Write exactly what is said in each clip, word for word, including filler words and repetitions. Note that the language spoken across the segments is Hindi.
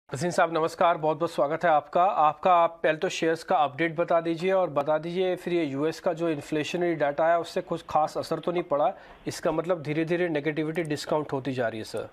अजीम साहब नमस्कार, बहुत बहुत स्वागत है आपका आपका आप पहले तो शेयर्स का अपडेट बता दीजिए और बता दीजिए फिर ये यूएस का जो इन्फ्लेशनरी डाटा है उससे कुछ खास असर तो नहीं पड़ा। इसका मतलब धीरे धीरे नेगेटिविटी डिस्काउंट होती जा रही है सर।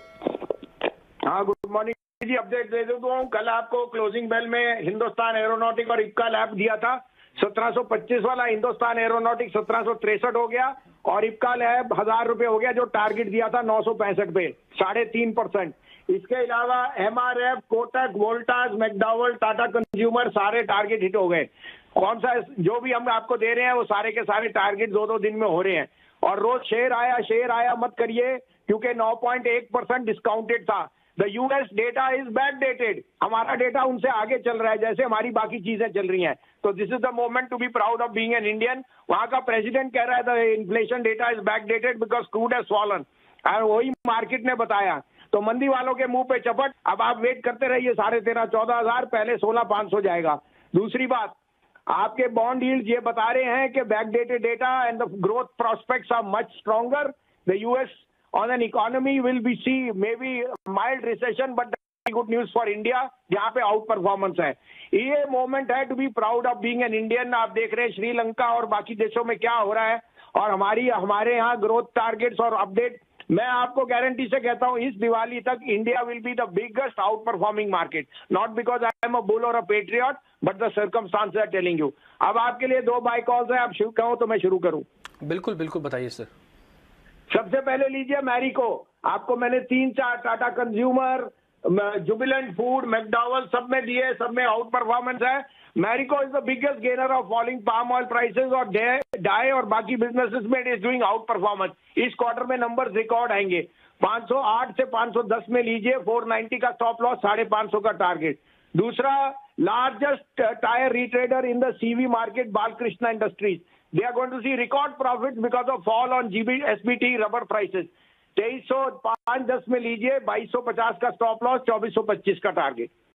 हाँ, गुड मॉर्निंग जी। अपडेट दे दूं तो कल आपको क्लोजिंग बेल में हिंदुस्तान एरोनॉटिक और इक्का लैब दिया था सत्रह सौ पच्चीस वाला। हिंदुस्तान एरोनॉटिक सत्रह सौ तिरसठ हो गया और इक्का लैब हजार रुपए हो गया, जो टारगेट दिया था नौ सौ पैंसठ पे, साढ़े तीन परसेंट। इसके अलावा MRF, Kotak, Voltas, McDowell, Tata consumer सारे टारगेट हिट हो गए। कौन सा जो भी हम आपको दे रहे हैं वो सारे के सारे टारगेट दो दो दिन में हो रहे हैं। और रोज शेयर आया शेयर आया मत करिए, क्योंकि नौ पॉइंट एक परसेंट डिस्काउंटेड था। The US data is back dated, हमारा डेटा उनसे आगे चल रहा है जैसे हमारी बाकी चीजें चल रही हैं। तो this is the moment to be proud of being an Indian. वहां का प्रेसिडेंट कह रहा है the inflation data is back dated because crude has fallen, और वही मार्केट ने बताया। तो मंदी वालों के मुंह पे चपट। अब आप वेट करते रहिए, साढ़े तेरह चौदह हजार पहले सोलह पांच सौ जाएगा। दूसरी बात, आपके बॉन्ड यील्ड ये बता रहे हैं कि backdated data and the growth prospects are much stronger. The US on an economy will be see maybe mild recession but good news for India, जहां पे आउट परफॉर्मेंस है। ये मोमेंट है to be proud of being an Indian. आप देख रहे हैं श्रीलंका और बाकी देशों में क्या हो रहा है, और हमारी हमारे यहाँ ग्रोथ टारगेट्स और अपडेट। मैं आपको गारंटी से कहता हूं इस दिवाली तक India will be the biggest outperforming market, not because I am a bull और a patriot but the circumstances are telling you. अब आपके लिए दो बाय कॉल्स है, आप शुरू कहो तो मैं शुरू करूं। बिल्कुल बिल्कुल बताइए सर। सबसे पहले लीजिए मैरिको। आपको मैंने तीन चार Tata consumer, Jubilant food, McDowell सब में दिए, सब में आउट परफॉर्मेंस है। Marico is the biggest gainer of falling palm oil prices, और डाई और बाकी बिजनेसेस में it is doing outperformance. इस क्वार्टर में नंबर्स रिकॉर्ड आएंगे। पाँच सौ आठ से पाँच सौ दस में लीजिए, चार सौ नब्बे का स्टॉप लॉस, साढ़े पाँच सौ का टारगेट। दूसरा, largest tyre retreader in the CV market, Balkrishna industries, they are going to see record profit because of fall on GB SBT rubber prices. तेईस सौ पांच दस में लीजिए, बाईस सौ पचास का स्टॉप लॉस, चौबीस सौ पच्चीस का टारगेट।